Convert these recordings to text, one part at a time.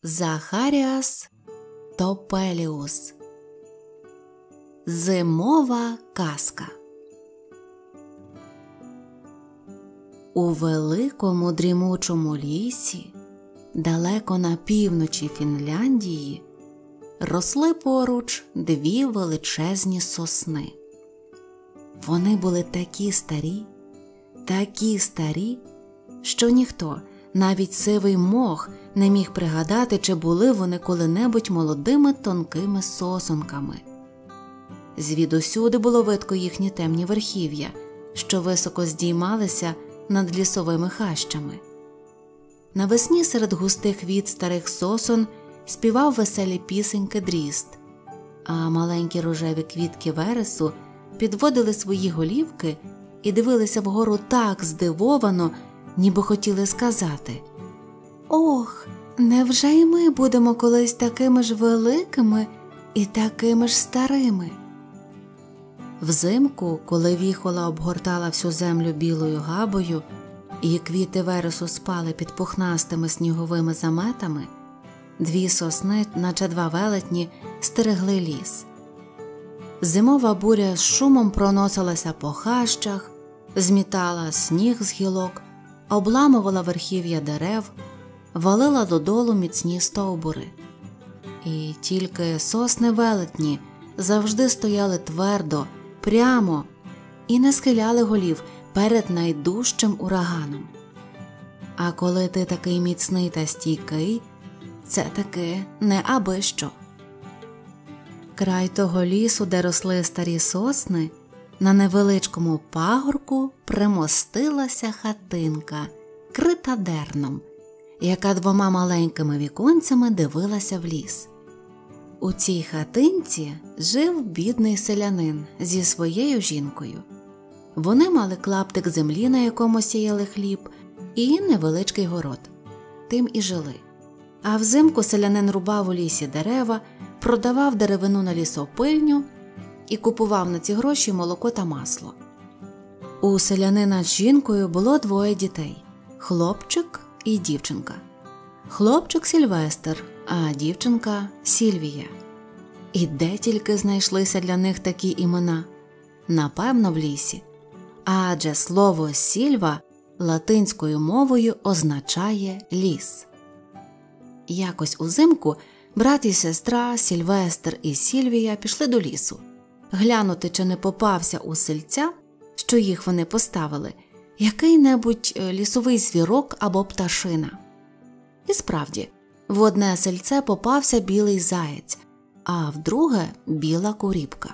Захаріас Топеліус. Зимова казка. У великому дрімучому лісі, далеко на півночі Фінляндії, росли поруч дві величезні сосни. Вони були такі старі, що ніхто, навіть сивий мох, не міг пригадати, чи були вони коли-небудь молодими тонкими сосонками. Звідусюди було видко їхні темні верхів'я, що високо здіймалися над лісовими хащами. Навесні серед густих віт старих сосон співав веселі пісеньки дрізд, а маленькі рожеві квітки вересу підводили свої голівки і дивилися вгору так здивовано, ніби хотіли сказати: «Ох, невже й ми будемо колись такими ж великими і такими ж старими?» Взимку, коли віхола обгортала всю землю білою габою і квіти вересу спали під пухнастими сніговими заметами, дві сосни, наче два велетні, стерегли ліс. Зимова буря з шумом проносилася по хащах, змітала сніг з гілок, обламувала верхів'я дерев, валила додолу міцні стовбури. І тільки сосни-велетні завжди стояли твердо, прямо і не схиляли голів перед найдужчим ураганом. А коли ти такий міцний та стійкий, це таки не аби що. Край того лісу, де росли старі сосни, на невеличкому пагорку примостилася хатинка, крита дерном, яка двома маленькими віконцями дивилася в ліс. У цій хатинці жив бідний селянин зі своєю жінкою. Вони мали клаптик землі, на якому сіяли хліб, і невеличкий город. Тим і жили. А взимку селянин рубав у лісі дерева, продавав деревину на лісопильню і купував на ці гроші молоко та масло. У селянина з жінкою було двоє дітей – хлопчик і дівчинка. Хлопчик Сільвестр, а дівчинка Сільвія. І де тільки знайшлися для них такі імена? Напевно, в лісі. Адже слово «сільва» латинською мовою означає «ліс». Якось узимку брат і сестра, Сільвестр і Сільвія пішли до лісу, глянути, чи не попався у сельця, що їх вони поставили, який-небудь лісовий звірок або пташина. І справді, в одне сельце попався білий заєць, а в друге – біла куріпка.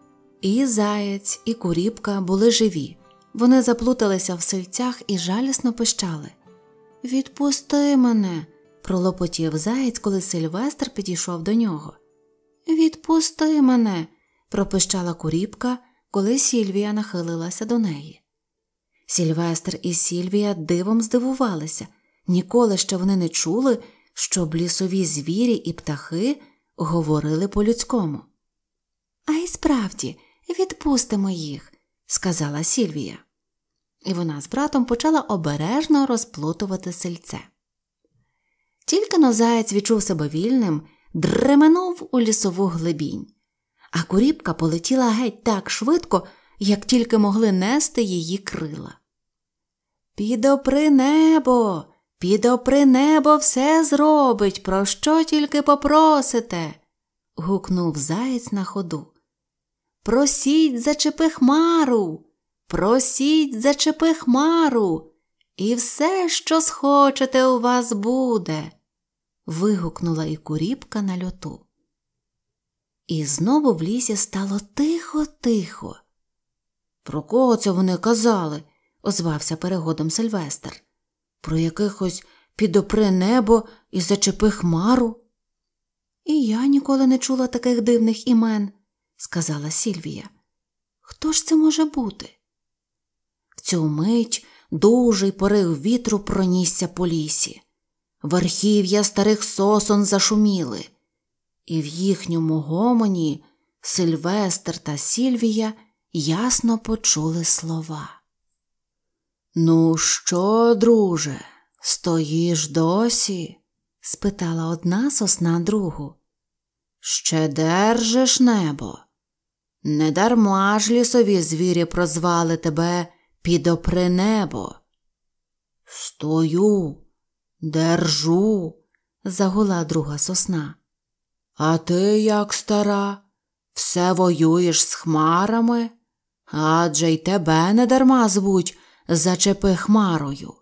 І заєць, і куріпка були живі. Вони заплуталися в сельцях і жалісно пищали. «Відпусти мене!» – пролопотів заєць, коли Сильвестр підійшов до нього. «Відпусти мене!» – пропищала куріпка, коли Сільвія нахилилася до неї. Сільвестр і Сільвія дивом здивувалися. Ніколи ще вони не чули, щоб лісові звірі і птахи говорили по-людському. «А й справді, відпустимо їх», – сказала Сільвія. І вона з братом почала обережно розплутувати сельце. Тільки-но заєць відчув себе вільним, дременув у лісову глибінь, а куріпка полетіла геть так швидко, як тільки могли нести її крила. «Підопри небо все зробить, про що тільки попросите!» – гукнув заєць на ходу. «Просіть, зачепи хмару, і все, що схочете, у вас буде!» – вигукнула і куріпка на льоту. І знову в лісі стало тихо-тихо. «Про кого це вони казали?» – озвався перегодом Сильвестр. «Про якихось підопри небо і зачепи хмару?» «І я ніколи не чула таких дивних імен», – сказала Сільвія. «Хто ж це може бути?» В цю мить дужий порив вітру пронісся по лісі. Верхів'я старих сосон зашуміли, і в їхньому гомоні Сильвестр та Сільвія ясно почули слова. «Ну що, друже, стоїш досі? спитала одна сосна другу. Ще держиш небо? Недарма ж лісові звірі прозвали тебе підопри небо. Стою, держу, загула друга сосна. А ти, як стара, все воюєш з хмарами? Адже й тебе недарма звуть зачепи хмарою.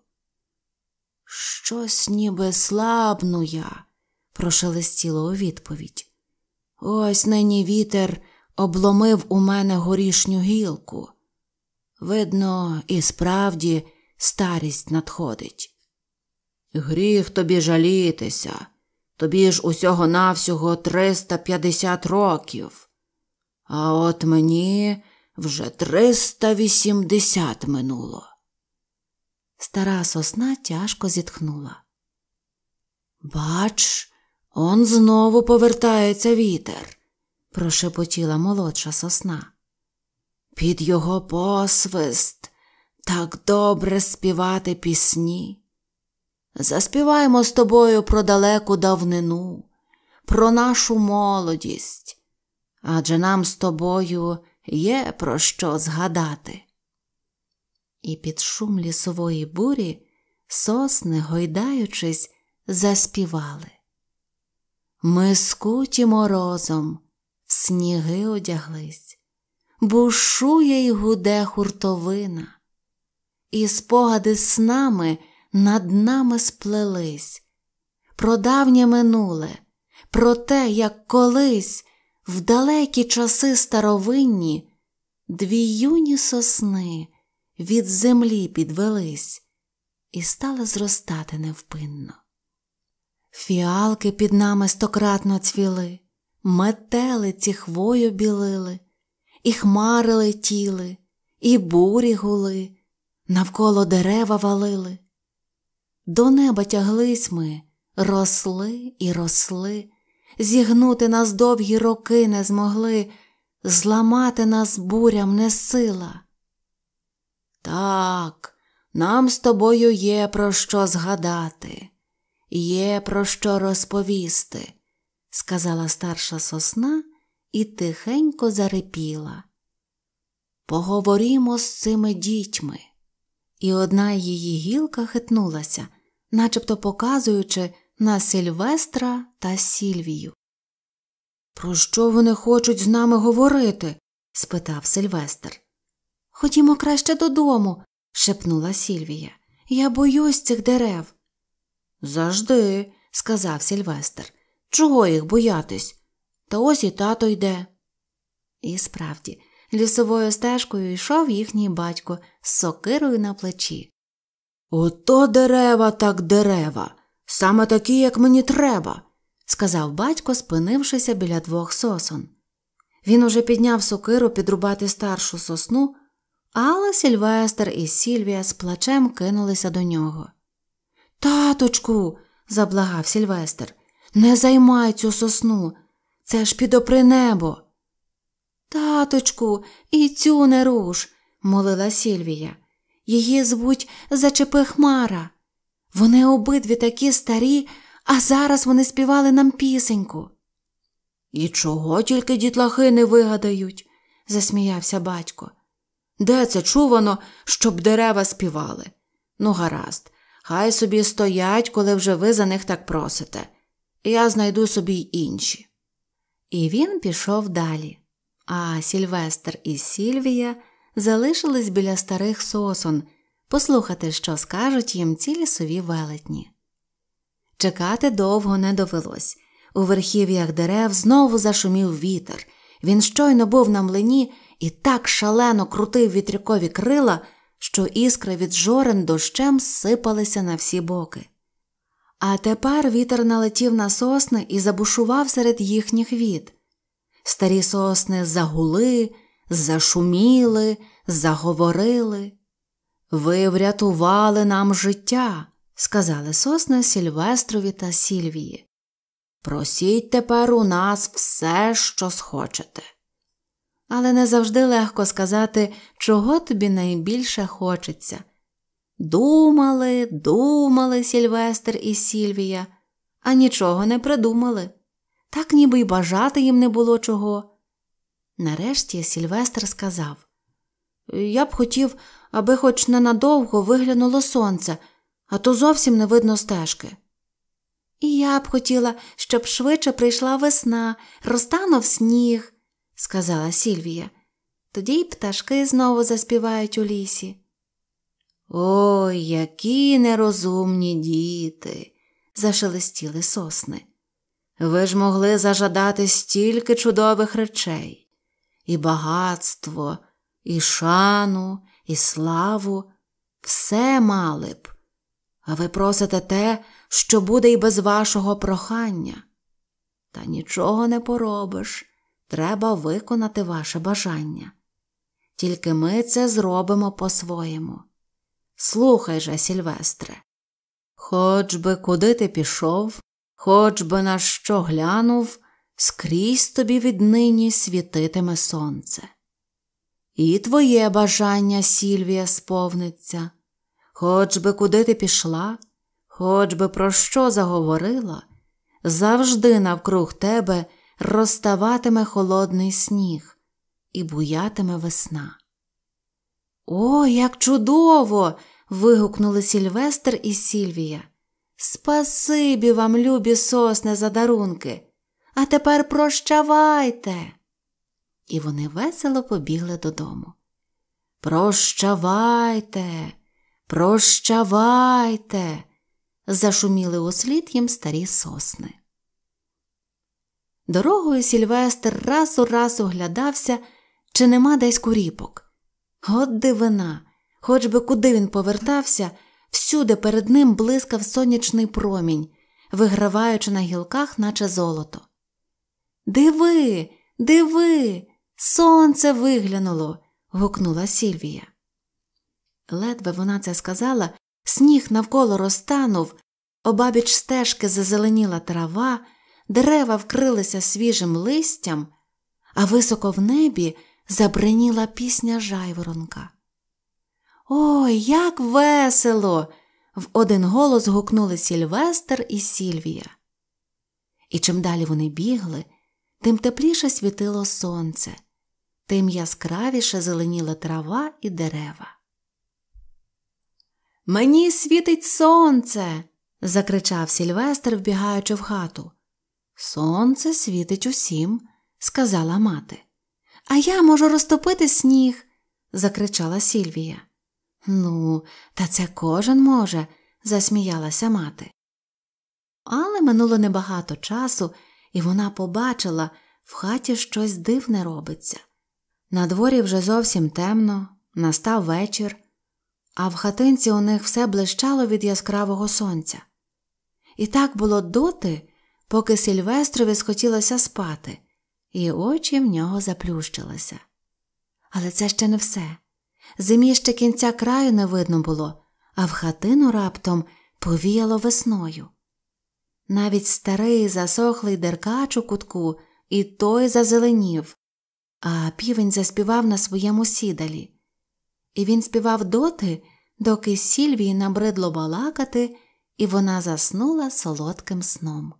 Щось ніби слабну я, прошелестіло у відповідь. Ось нині вітер обломив у мене горішню гілку. Видно, і справді старість надходить. Гріх тобі жалітися, тобі ж усього-навсього 350 років, а от мені вже 380 минуло. Стара сосна тяжко зітхнула. Бач, он знову повертається вітер, прошепотіла молодша сосна. Під його посвист так добре співати пісні. Заспіваємо з тобою про далеку давнину, про нашу молодість, адже нам з тобою є про що згадати. І під шум лісової бурі сосни, гойдаючись, заспівали. Ми скуті морозом, в сніги одяглись, бушує й гуде хуртовина, і спогади снами над нами сплелись, про давнє минуле, про те, як колись, в далекі часи старовинні, дві юні сосни від землі підвелись і стали зростати невпинно. Фіалки під нами стократно цвіли, метелиці хвою білили, і хмари летіли, і бурі гули, навколо дерева валили. До неба тяглись ми, росли і росли, зігнути нас довгі роки не змогли, зламати нас бурям не сила. Так, нам з тобою є про що згадати, є про що розповісти, сказала старша сосна і тихенько зарипіла. Поговоримо з цими дітьми. І одна її гілка хитнулася, начебто показуючи на Сильвестра та Сільвію. «Про що вони хочуть з нами говорити?» – спитав Сильвестр. «Ходімо краще додому», – шепнула Сільвія. «Я боюсь цих дерев». «Завжди», – сказав Сильвестр. «Чого їх боятись? Та ось і тато йде». І справді, лісовою стежкою йшов їхній батько з сокирою на плечі. «Ото дерева так дерева, саме такі, як мені треба», – сказав батько, спинившися біля двох сосон. Він уже підняв сокиру підрубати старшу сосну, але Сильвестр і Сільвія з плачем кинулися до нього. «Таточку», – заблагав Сильвестр, – «не займай цю сосну, це ж підопри небо». «Таточку, і цю не руш», – молила Сільвія. «Її звуть Зачепи хмара. Вони обидві такі старі, а зараз вони співали нам пісеньку». «І чого тільки дітлахи не вигадають?» – засміявся батько. «Де це чувано, щоб дерева співали? Ну, гаразд, хай собі стоять, коли вже ви за них так просите. Я знайду собі й інші». І він пішов далі. А Сільвестр і Сільвія залишились біля старих сосон послухати, що скажуть їм ці лісові велетні. Чекати довго не довелось. У верхів'ях дерев знову зашумів вітер. Він щойно був на млині і так шалено крутив вітрякові крила, що іскри від жорен дощем сипалися на всі боки. А тепер вітер налетів на сосни і забушував серед їхніх віт. Старі сосни загули, зашуміли, заговорили. «Ви врятували нам життя», – сказали сосни Сільвестрові та Сільвії. «Просіть тепер у нас все, що схочете». Але не завжди легко сказати, чого тобі найбільше хочеться. Думали Сільвестр і Сільвія, а нічого не придумали. Так ніби й бажати їм не було чого. Нарешті Сільвестр сказав: «Я б хотів, аби хоч ненадовго виглянуло сонце, а то зовсім не видно стежки». «І я б хотіла, щоб швидше прийшла весна, розтанув сніг», – сказала Сільвія. «Тоді й пташки знову заспівають у лісі». «Ой, які нерозумні діти!» – зашелестіли сосни. «Ви ж могли зажадати стільки чудових речей. І багатство, і шану, і славу. Все мали б. А ви просите те, що буде й без вашого прохання. Та нічого не поробиш. Треба виконати ваше бажання. Тільки ми це зробимо по-своєму. Слухай же, Сільвестре, хоч би куди ти пішов, хоч би на що глянув, скрізь тобі віднині світитиме сонце. І твоє бажання, Сільвія, сповниться. Хоч би куди ти пішла, хоч би про що заговорила, завжди навкруг тебе розтаватиме холодний сніг і буятиме весна». «О, як чудово!» – вигукнули Сільвестр і Сільвія. «Спасибі вам, любі сосни, за дарунки! А тепер прощавайте!» І вони весело побігли додому. «Прощавайте! Прощавайте!» – зашуміли услід їм старі сосни. Дорогою Сільвестр раз у раз оглядався, чи нема десь куріпок. От дивина! Хоч би куди він повертався, всюди перед ним блискав сонячний промінь, виграваючи на гілках, наче золото. «Диви! Диви! Сонце виглянуло!» – гукнула Сільвія. Ледве вона це сказала, сніг навколо розтанув, обабіч стежки зазеленіла трава, дерева вкрилися свіжим листям, а високо в небі забриніла пісня жайворонка. «Ой, як весело!» – в один голос гукнули Сільвестр і Сільвія. І чим далі вони бігли, тим тепліше світило сонце, тим яскравіше зеленіла трава і дерева. «Мені світить сонце!» – закричав Сільвестр, вбігаючи в хату. «Сонце світить усім», – сказала мати. «А я можу розтопити сніг!» – закричала Сільвія. «Ну, та це кожен може», – засміялася мати. Але минуло небагато часу, і вона побачила, в хаті щось дивне робиться. Надворі вже зовсім темно, настав вечір, а в хатинці у них все блищало від яскравого сонця. І так було доти, поки Сільвестрові схотілося спати, і очі в нього заплющилися. Але це ще не все. Зимі ще кінця краю не видно було, а в хатину раптом повіяло весною. Навіть старий засохлий деркач у кутку і той зазеленів, а півень заспівав на своєму сідалі. І він співав доти, доки Сільвії набридло балакати, і вона заснула солодким сном.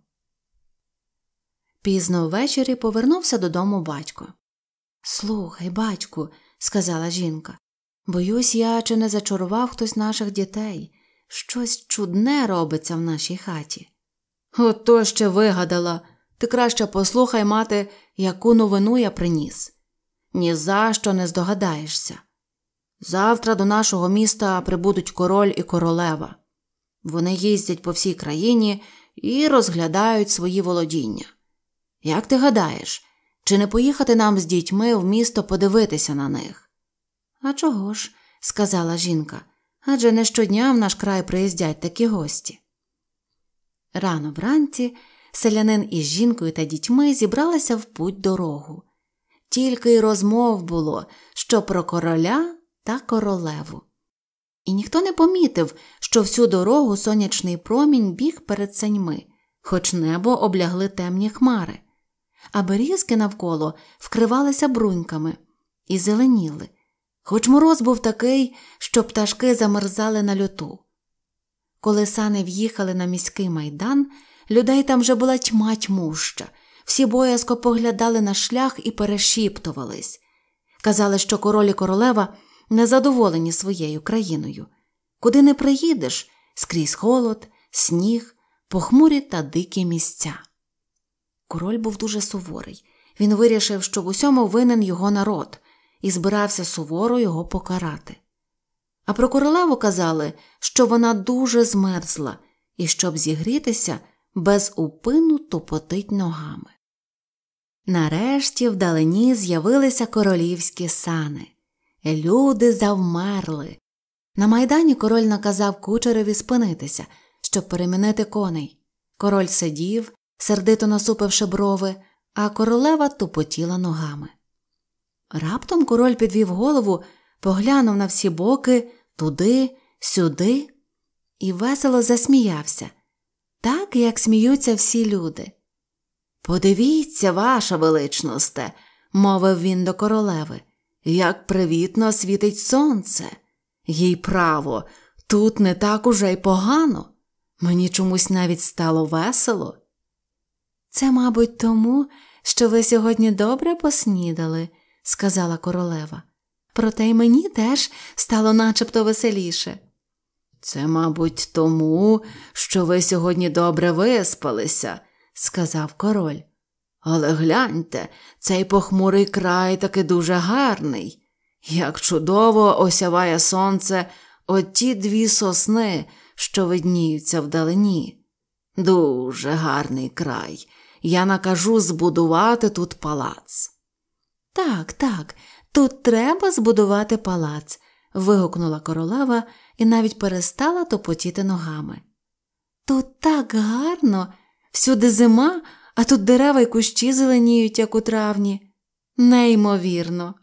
Пізно ввечері повернувся додому батько. «Слухай, батьку», – сказала жінка, – «боюсь я, чи не зачарував хтось наших дітей. Щось чудне робиться в нашій хаті». «Ото ще вигадала. Ти краще послухай, мати, яку новину я приніс. Ні за що не здогадаєшся. Завтра до нашого міста прибудуть король і королева. Вони їздять по всій країні і розглядають свої володіння. Як ти гадаєш, чи не поїхати нам з дітьми в місто подивитися на них?» «А чого ж?» – сказала жінка. «Адже не щодня в наш край приїздять такі гості». Рано вранці селянин із жінкою та дітьми зібралися в путь-дорогу. Тільки й розмов було, що про короля та королеву. І ніхто не помітив, що всю дорогу сонячний промінь біг перед саньми, хоч небо облягли темні хмари, а берізки навколо вкривалися бруньками і зеленіли, хоч мороз був такий, що пташки замерзали на льоту. Коли сани в'їхали на міський майдан, Людей там вже була тьма тьмуща. Всі боязко поглядали на шлях і перешіптувались. Казали, що король і королева незадоволені своєю країною. Куди не приїдеш – скрізь холод, сніг, похмурі та дикі місця. Король був дуже суворий. Він вирішив, що в усьому винен його народ, і збирався суворо його покарати. А про королеву казали, що вона дуже змерзла і, щоб зігрітися, без упину тупотить ногами. Нарешті вдалині з'явилися королівські сани. Люди завмерли. На майдані король наказав кучерові спинитися, щоб перемінити коней. Король сидів, сердито насупивши брови, а королева тупотіла ногами. Раптом король підвів голову, поглянув на всі боки, туди, сюди і весело засміявся, так, як сміються всі люди. «Подивіться, ваша величносте», – мовив він до королеви, – «як привітно світить сонце. Їй право, тут не так уже й погано. Мені чомусь навіть стало весело». «Це, мабуть, тому, що ви сьогодні добре поснідали», – сказала королева. «Проте й мені теж стало начебто веселіше». «Це, мабуть, тому, що ви сьогодні добре виспалися», – сказав король. «Але гляньте, цей похмурий край таки дуже гарний. Як чудово осяває сонце оті дві сосни, що видніються вдалині. Дуже гарний край. Я накажу збудувати тут палац». «Так, так, тут треба збудувати палац», – вигукнула королева і навіть перестала топотіти ногами. «Тут так гарно, всюди зима, а тут дерева й кущі зеленіють, як у травні. Неймовірно».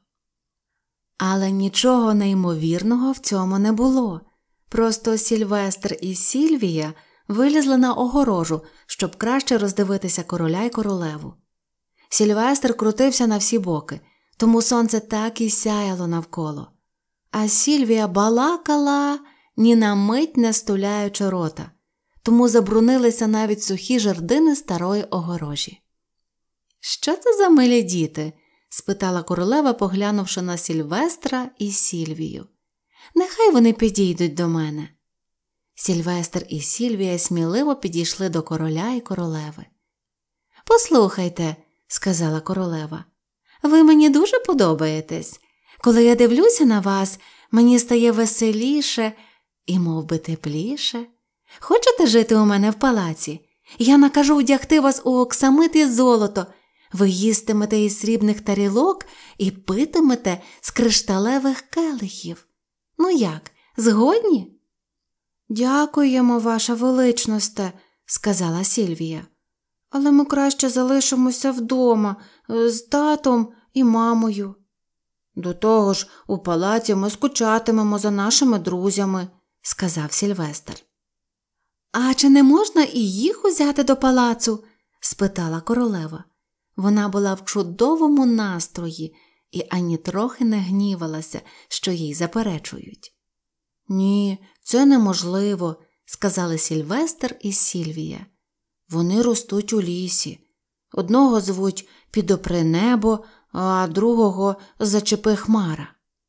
Але нічого неймовірного в цьому не було. Просто Сільвестр і Сільвія вилізли на огорожу, щоб краще роздивитися короля й королеву. Сільвестр крутився на всі боки, тому сонце так і сяяло навколо. А Сільвія балакала, ні на мить не стуляючи рота, тому забрунилися навіть сухі жердини старої огорожі. «Що це за милі діти?» – спитала королева, поглянувши на Сільвестра і Сільвію. «Нехай вони підійдуть до мене». Сільвестр і Сільвія сміливо підійшли до короля і королеви. «Послухайте», – сказала королева, – «ви мені дуже подобаєтесь. Коли я дивлюся на вас, мені стає веселіше і мов би тепліше. Хочете жити у мене в палаці? Я накажу вдягти вас у оксамит і золото. Ви їстимете із срібних тарілок і питимете з кришталевих келихів. Ну як, згодні?» «Дякуємо, ваша величносте», – сказала Сільвія. «Але ми краще залишимося вдома з татом і мамою». «До того ж, у палаці ми скучатимемо за нашими друзями», – сказав Сільвестр. «А чи не можна і їх узяти до палацу?» – спитала королева. Вона була в чудовому настрої і ані трохи не гнівалася, що їй заперечують. «Ні, це неможливо», – сказали Сільвестр і Сільвія. «Вони ростуть у лісі. Одного звуть Підопри небо, а другого Зачепи хмара».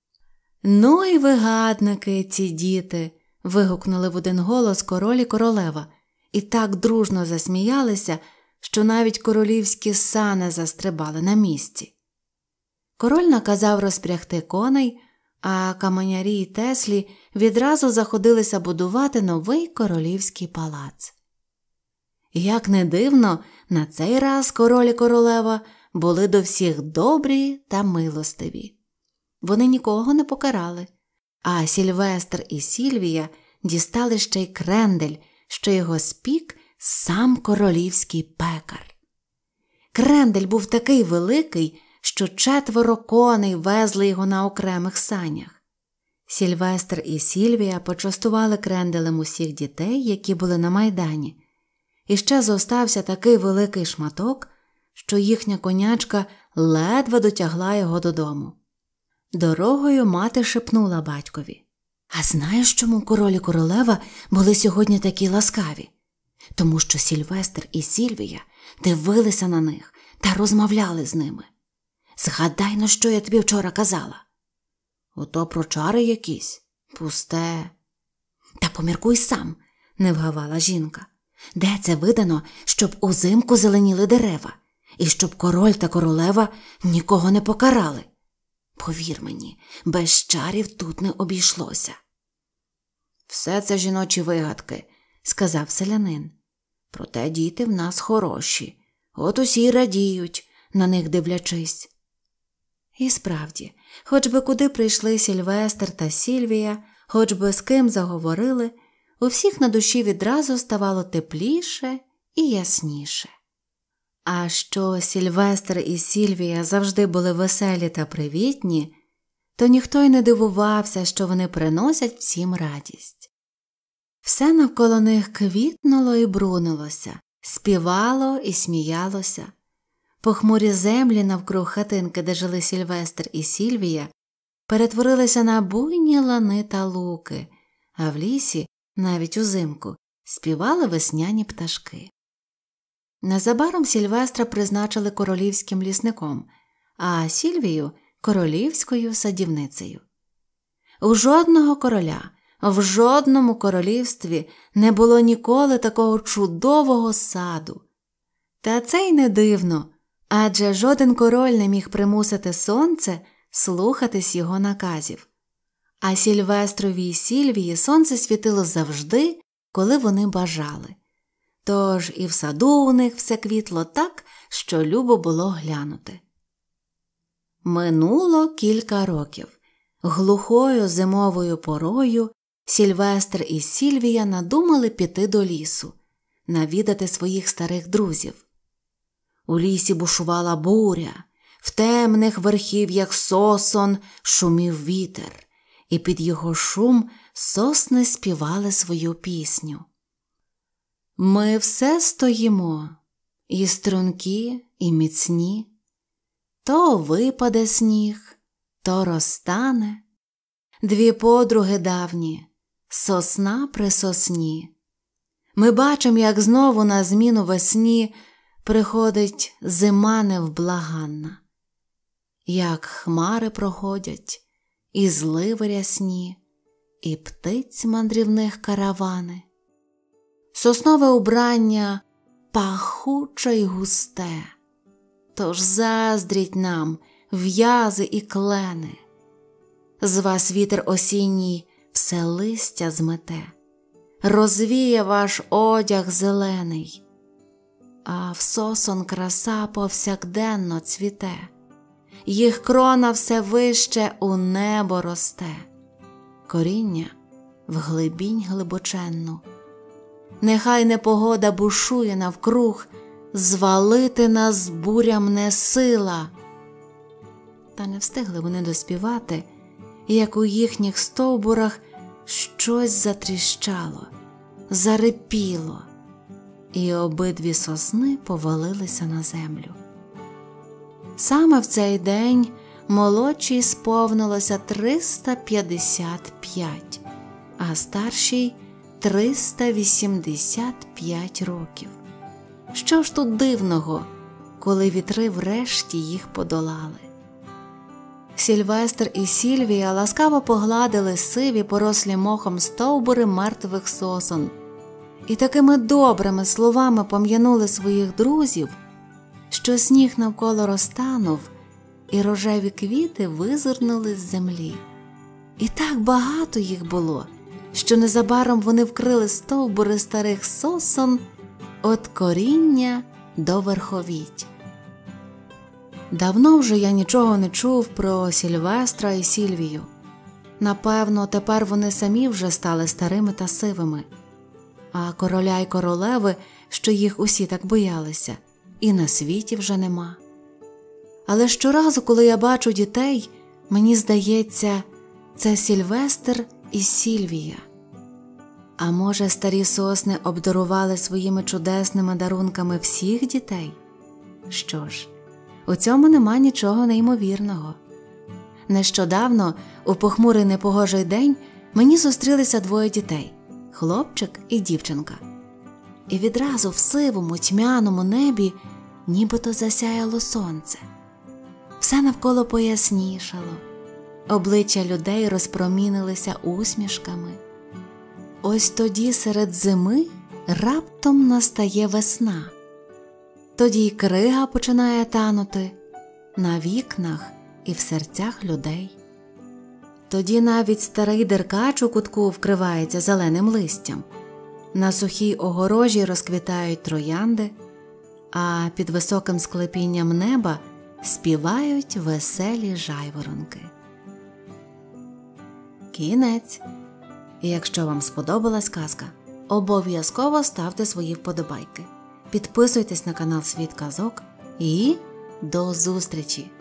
«Ну і вигадники ці діти», – вигукнули в один голос король і королева, і так дружно засміялися, що навіть королівські сани застрибали на місці. Король наказав розпрягти коней, а каменярі й теслі відразу заходилися будувати новий королівський палац. Як не дивно, на цей раз король і королева були до всіх добрі та милостиві. Вони нікого не покарали, а Сільвестр і Сільвія дістали ще й крендель, що його спік сам королівський пекар. Крендель був такий великий, що 4 коней везли його на окремих санях. Сільвестр і Сільвія почастували кренделем усіх дітей, які були на майдані. І ще зостався такий великий шматок, що їхня конячка ледве дотягла його додому. Дорогою мати шепнула батькові: «А знаєш, чому король і королева були сьогодні такі ласкаві? тому що Сільвестр і Сільвія дивилися на них та розмовляли з ними. Згадай, на що я тобі вчора казала. Ото про чари якісь? Пусте. Та поміркуй сам, не вгавала жінка. Де це видано, щоб узимку зеленіли дерева, і щоб король та королева нікого не покарали? Повір мені, без чарів тут не обійшлося. Все це жіночі вигадки, сказав селянин. Проте діти в нас хороші. От усі й радіють, на них дивлячись. І справді, хоч би куди прийшли Сільвестр та Сільвія, хоч би з ким заговорили, у всіх на душі відразу ставало тепліше і ясніше. А що Сільвестр і Сільвія завжди були веселі та привітні, то ніхто й не дивувався, що вони приносять всім радість. Все навколо них квітнуло і брунилося, співало і сміялося. Похмурі землі навкруг хатинки, де жили Сільвестр і Сільвія, перетворилися на буйні лани та луки, а в лісі, навіть узимку, співали весняні пташки. Незабаром Сільвестра призначили королівським лісником, а Сільвію – королівською садівницею. У жодного короля, в жодному королівстві не було ніколи такого чудового саду. Та це й не дивно, адже жоден король не міг примусити сонце слухатись його наказів. А Сільвестрові й Сільвії сонце світило завжди, коли вони бажали. Тож і в саду у них все квітло так, що любо було глянути. Минуло кілька років. Глухою зимовою порою Сільвестр і Сільвія надумали піти до лісу, навідати своїх старих друзів. У лісі бушувала буря, в темних верхів'ях сосон шумів вітер, і під його шум сосни співали свою пісню. Ми все стоїмо, і стрункі, і міцні. То випаде сніг, то розтане. Дві подруги давні, сосна при сосні. Ми бачимо, як знову на зміну весні приходить зима невблаганна. Як хмари проходять, і зливи рясні, і птиць мандрівних каравани. Соснове убрання пахуче й густе, тож заздріть нам в'язи і клени. З вас вітер осінній все листя змете, розвіє ваш одяг зелений, а в сосон краса повсякденно цвіте, їх крона все вище у небо росте, коріння в глибінь глибоченну. Нехай непогода бушує навкруг, звалити нас бурям не сила. Та не встигли вони доспівати, як у їхніх стовбурах щось затріщало, зарипіло, і обидві сосни повалилися на землю. Саме в цей день молодшій сповнилося 355, а старшій 385 років. Що ж тут дивного, коли вітри врешті їх подолали? Сільвестр і Сільвія ласкаво погладили сиві, порослі мохом стовбури мертвих сосон і такими добрими словами пом'янули своїх друзів, що сніг навколо розтанув, і рожеві квіти визирнули з землі. І так багато їх було, що незабаром вони вкрили стовбури старих сосон від коріння до верховіть. Давно вже я нічого не чув про Сільвестра і Сільвію. Напевно, тепер вони самі вже стали старими та сивими. А короля й королеви, що їх усі так боялися, і на світі вже нема. Але щоразу, коли я бачу дітей, мені здається, це Сільвестр і Сільвія. А може, старі сосни обдарували своїми чудесними дарунками всіх дітей? Що ж, у цьому нема нічого неймовірного. Нещодавно, у похмурий непогожий день, мені зустрілися двоє дітей – хлопчик і дівчинка. і відразу в сивому тьмяному небі нібито засяяло сонце. Все навколо пояснішало, обличчя людей розпромінилися усмішками. Ось тоді серед зими раптом настає весна. Тоді й крига починає танути на вікнах і в серцях людей. Тоді навіть старий деркач у кутку вкривається зеленим листям. На сухій огорожі розквітають троянди, а під високим склепінням неба співають веселі жайворонки. Кінець. І якщо вам сподобалась казка, обов'язково ставте свої вподобайки. Підписуйтесь на канал Світ казок і до зустрічі!